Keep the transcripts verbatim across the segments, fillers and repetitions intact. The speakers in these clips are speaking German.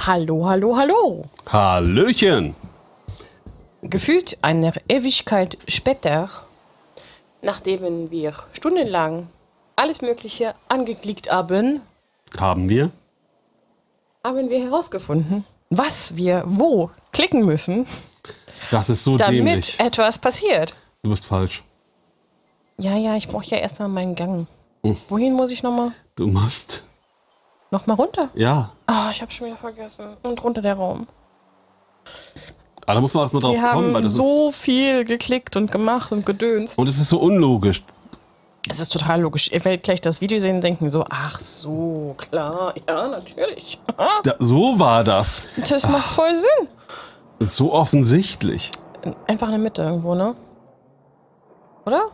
Hallo, hallo, hallo. Hallöchen. Gefühlt eine Ewigkeit später, nachdem wir stundenlang alles Mögliche angeklickt haben, Haben wir? haben wir herausgefunden, was wir wo klicken müssen, Das ist so damit dämlich. etwas passiert. Du bist falsch. Ja, ja, ich brauche ja erstmal meinen Gang. Hm. Wohin muss ich nochmal? Du musst... Nochmal runter? Ja. Ah, oh, ich habe schon wieder vergessen. Und runter der Raum. Aber da muss man erstmal drauf Wir kommen, haben weil das so ist... viel geklickt und gemacht und gedönst. Und es ist so unlogisch. Es ist total logisch. Ihr werdet gleich das Video sehen und denken so, ach so, klar, ja, natürlich. Da, so war das. Das macht voll Sinn. Das ist so offensichtlich. Einfach in der Mitte irgendwo, ne? Oder?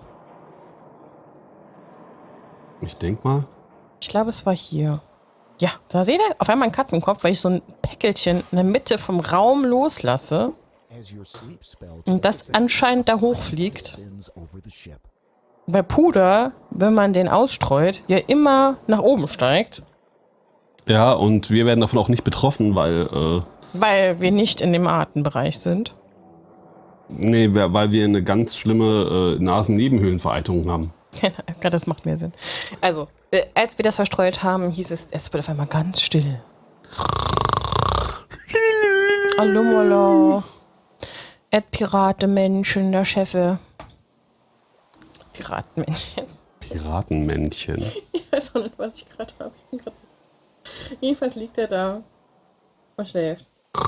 Ich denk mal. Ich glaube, es war hier. Ja, da seht ihr auf einmal einen Katzenkopf, weil ich so ein Päckelchen in der Mitte vom Raum loslasse und das anscheinend da hochfliegt. Weil Puder, wenn man den ausstreut, ja immer nach oben steigt. Ja, und wir werden davon auch nicht betroffen, weil... Äh, weil wir nicht in dem Artenbereich sind. Nee, weil wir eine ganz schlimme äh, Nasennebenhöhlenvereiterung haben. Ja, das macht mehr Sinn. Also, äh, als wir das verstreut haben, hieß es, es wird auf einmal ganz still. Hallo, Mola. Ed Piratenmännchen, der Chefe. Piratenmännchen. Piratenmännchen. Ich weiß auch nicht, was ich gerade habe. Jedenfalls liegt er da und schläft.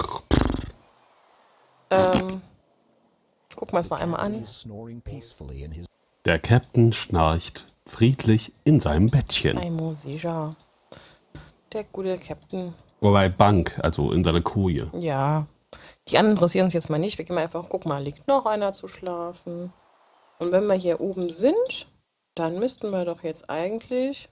Ähm, ich guck mal es noch einmal an. Der Captain schnarcht friedlich in seinem Bettchen. Aimo Seja. Der gute Captain. Wobei Bank, also in seiner Koje. Ja. Die anderen interessieren uns jetzt mal nicht. Wir gehen mal einfach, guck mal, liegt noch einer zu schlafen. Und wenn wir hier oben sind, dann müssten wir doch jetzt eigentlich...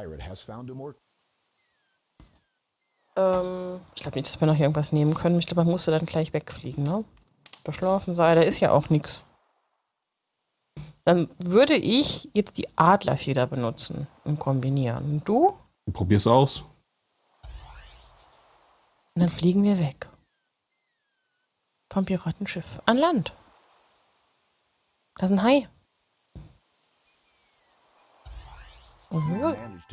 Ähm, ich glaube nicht, dass wir noch hier irgendwas nehmen können. Ich glaube, man musste dann gleich wegfliegen, ne? Verschlafen sei, da ist ja auch nichts. Dann würde ich jetzt die Adlerfeder benutzen und kombinieren. Und du? Probier's aus. Und dann fliegen wir weg. Vom Piratenschiff. An Land. Da ist ein Hai. Mhm.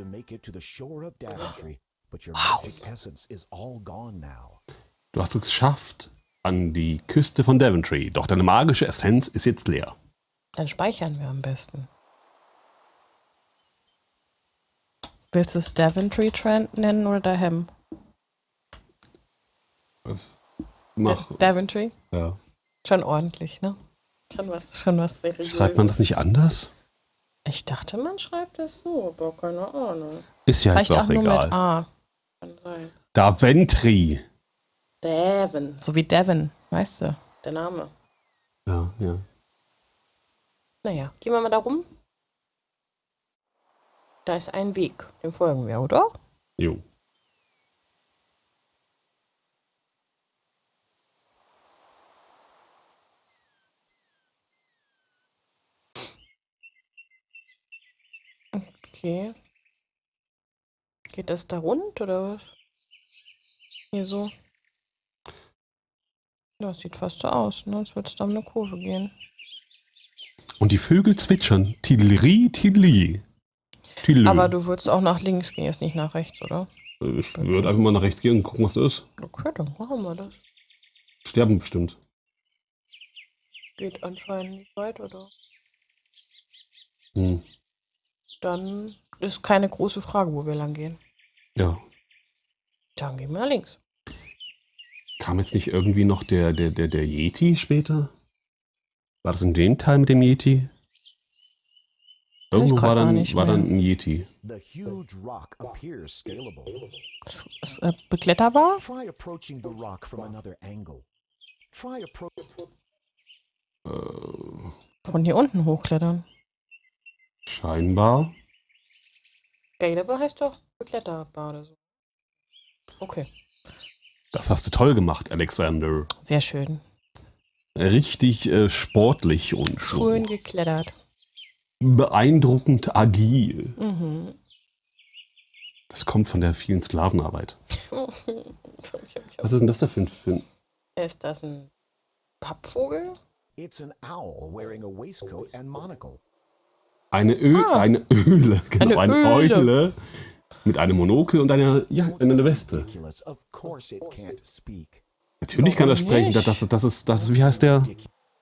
Wow. Du hast es geschafft an die Küste von Daventry, doch deine magische Essenz ist jetzt leer. Dann speichern wir am besten. Willst du es Daventry Trend nennen oder Daham? Mach. Daventry? Ja. Schon ordentlich, ne? Schon was, schon was seriöses. Schreibt man das nicht anders? Ich dachte, man schreibt das so, aber keine Ahnung. Ist ja Vielleicht jetzt auch, auch nur egal. mit A. Kann sein. Daventry. Devon. So wie Devon, weißt du, der Name. Ja, ja. Naja, gehen wir mal da rum. Da ist ein Weg, dem folgen wir, oder? Jo. Okay. Geht das da rund, oder was? Hier so. Das sieht fast so aus, ne? Als würde es da um eine Kurve gehen. Und die Vögel zwitschern. Tidleri, tidli. Tidli. Aber du würdest auch nach links gehen, jetzt nicht nach rechts, oder? Ich würde einfach mal nach rechts gehen und gucken, was das ist. Okay, dann machen wir das. Sterben bestimmt. Geht anscheinend nicht weit, oder? Hm. Dann ist keine große Frage, wo wir lang gehen. Ja. Dann gehen wir nach links. Kam jetzt nicht irgendwie noch der, der, der, der Yeti später? War das in dem Teil mit dem Yeti? Irgendwo war dann, war dann ein Yeti. Ist, ist äh, bekletterbar? Äh, Von hier unten hochklettern. scheinbar. Scalable heißt doch bekletterbar oder so. Okay. Das hast du toll gemacht, Alexander. Sehr schön. Richtig äh, sportlich und so. Schön geklettert. Beeindruckend agil. Mhm. Das kommt von der vielen Sklavenarbeit. Ich habe mich Was ist denn das da für ein... Für ein Ist das ein Pappvogel? eine Ö Ah. eine Öle, genau, Eine eine, Öle. Eule mit einem Monokel und einer, ja, einer Weste. Natürlich kann er Warum sprechen. nicht? Das, das, das, ist, das ist, wie heißt der?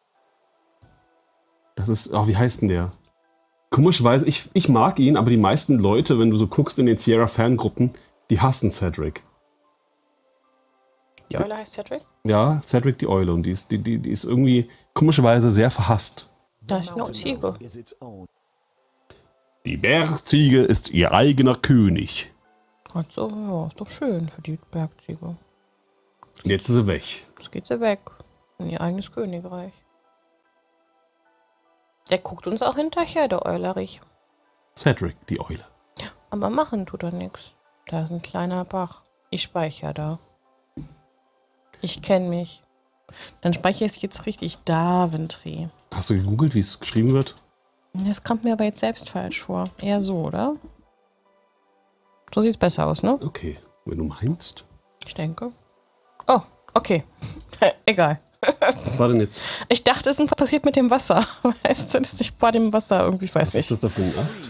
Das ist, oh, wie heißt denn der? Komischerweise, ich, ich mag ihn, aber die meisten Leute, wenn du so guckst in den Sierra-Fangruppen, die hassen Cedric. Die Eule heißt Cedric? Ja, Cedric die Eule. Und die ist, die, die, die ist irgendwie komischerweise sehr verhasst. Da ist eine Ziege. Die Bergziege ist ihr eigener König. Also, ja, ist doch schön für die Bergziege. Und jetzt ist sie weg. Jetzt geht sie weg. In ihr eigenes Königreich. Der guckt uns auch hinterher, der Eulerich. Cedric die Eule. Aber machen tut er nichts. Da ist ein kleiner Bach. Ich speichere da. Ich kenne mich. Dann speichere ich es jetzt richtig. Daventry. Hast du gegoogelt, wie es geschrieben wird? Das kommt mir aber jetzt selbst falsch vor. Eher so, oder? So sieht es besser aus, ne? Okay, wenn du meinst. Ich denke. Oh, okay. Egal. Was war denn jetzt? Ich dachte, es ist was passiert mit dem Wasser. Weißt du, dass ich bei dem Wasser irgendwie, ich weiß Was ist nicht. das da für ein Ast?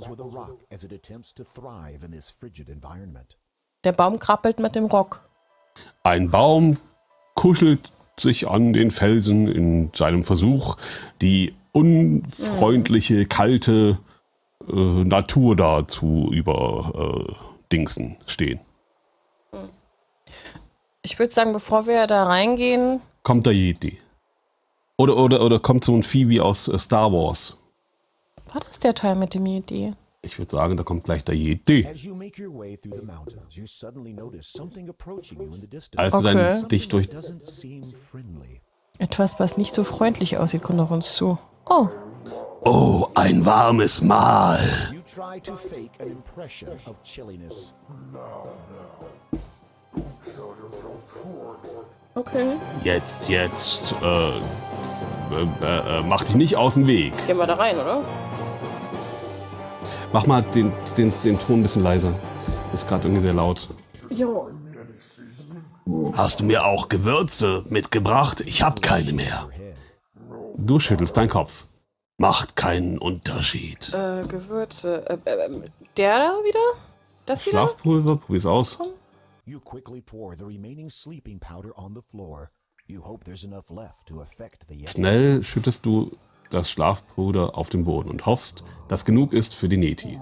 Der Baum krabbelt mit dem Rock. Ein Baum kuschelt sich an den Felsen in seinem Versuch, die unfreundliche, kalte äh, Natur da zu über äh, Dingsen stehen. Ich würde sagen, bevor wir da reingehen, Kommt der Yeti. Oder, oder, oder kommt so ein Vieh wie aus äh, Star Wars. war das der Teil mit dem Yeti? Ich würde sagen, da kommt gleich der Yeti. As you make your way through the mountains, you suddenly notice something approaching you in the distance. Als du Okay. dann dich durch... Doesn't seem friendly. Etwas, was nicht so freundlich aussieht, kommt auf uns zu. Oh, Oh, ein warmes Mahl. You try to fake an impression of chilliness. okay. Jetzt, jetzt, äh, äh, äh, äh, mach dich nicht aus dem Weg. Gehen wir da rein, oder? Mach mal den, den, den Ton ein bisschen leiser. Ist gerade irgendwie sehr laut. Jo. Hast du mir auch Gewürze mitgebracht? Ich hab keine mehr. Du schüttelst deinen Kopf. Macht keinen Unterschied. Äh, Gewürze. Äh, äh, der da wieder? Das wieder? Schlafpulver, probier's aus. You quickly pour the remaining sleeping powder on the floor. You hope there's enough left to affect the Yeti. Schnell schüttest du das Schlafpuder auf den Boden und hoffst, dass genug ist für den Yeti.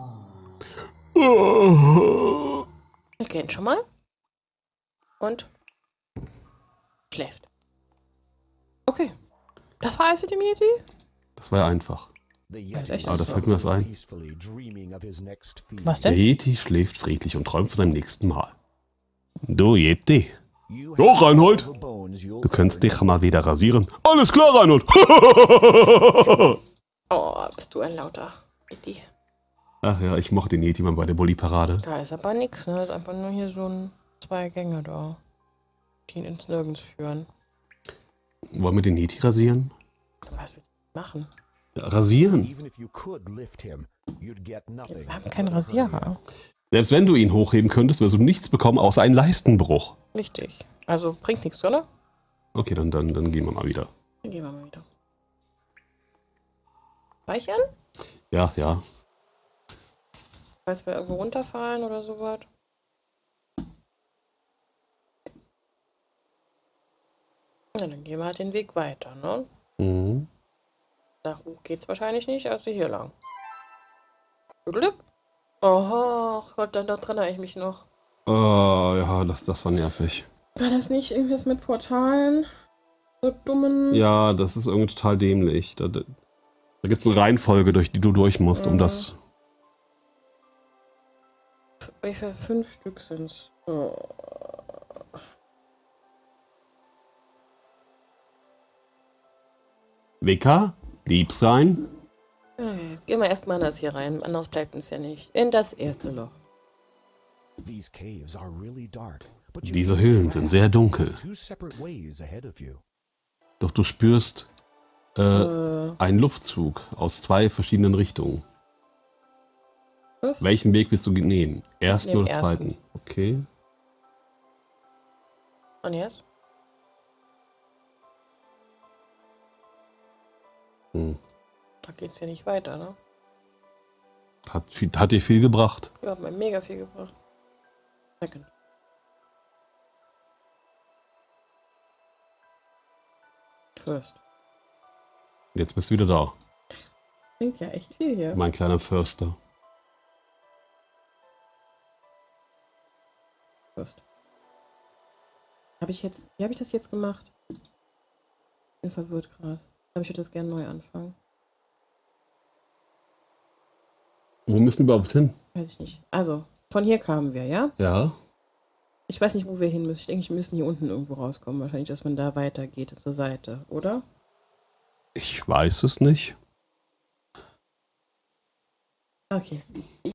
Wir gehen schon mal. Und schläft. Okay. Das war alles mit dem Yeti? Das war ja einfach. The Yeti echt? Aber da fällt mir was ein. peacefully dreaming of his next feast. Was Der denn? Yeti schläft friedlich und träumt von seinem nächsten Mal. Du Yeti, You Jo, have Reinhold. the bones you'll du könntest dich mal wieder rasieren. Alles klar, Reinhold. Oh, bist du ein lauter Yeti. Ach ja, ich mochte den Yeti mal bei der Bulli-Parade. Da ist aber nichts, ne? Das ist einfach nur hier so ein zwei Gänge da. Die ihn ins Nirgends führen. Wollen wir den Yeti rasieren? Was willst du machen? Ja, rasieren? Even if you could lift him, you'd get nothing. Wir haben keinen Rasierer. Selbst wenn du ihn hochheben könntest, wirst du nichts bekommen, außer einen Leistenbruch. Richtig. Also bringt nichts, oder? Okay, dann, dann, dann gehen wir mal wieder. Dann gehen wir mal wieder. Speichern? Ja, ja. Falls wir irgendwo runterfallen oder sowas. Ja, dann gehen wir halt den Weg weiter, ne? Mhm. Nach hoch geht's wahrscheinlich nicht, also hier lang. Blub. Oh Gott, dann daran erinnere ich mich noch. Oh, ja, das, das war nervig. War das nicht irgendwas mit Portalen? So dummen... Ja, das ist irgendwie total dämlich. Da, da, da gibt es eine Reihenfolge, durch die du durch musst, um Mhm. das... Wie viele? Fünf Stück sind's. Oh. Vika, lieb sein. Okay, gehen wir erstmal in das hier rein. Anders bleibt uns ja nicht. In das erste Loch. These caves are really dark, but you Diese can Höhlen travel sind sehr dunkel. two separate ways ahead of you. Doch du spürst äh, Äh, einen Luftzug aus zwei verschiedenen Richtungen. was? Welchen Weg willst du nehmen? Ersten Den oder ersten. zweiten? Okay. Und jetzt? Hm. Da geht's ja nicht weiter, ne? Hat, viel, hat dir viel gebracht. Ja, hat mir mega viel gebracht. Second. First. Jetzt bist du wieder da. Klingt ja echt viel hier. Mein kleiner Förster. First. Habe ich jetzt. Wie habe ich das jetzt gemacht? Ich bin verwirrt gerade. Aber ich würde das gerne neu anfangen. Wo müssen wir überhaupt hin? Weiß ich nicht. Also, von hier kamen wir, ja? Ja. Ich weiß nicht, wo wir hin müssen. Ich denke, wir müssen hier unten irgendwo rauskommen. Wahrscheinlich, dass man da weitergeht zur Seite, oder? Ich weiß es nicht. Okay.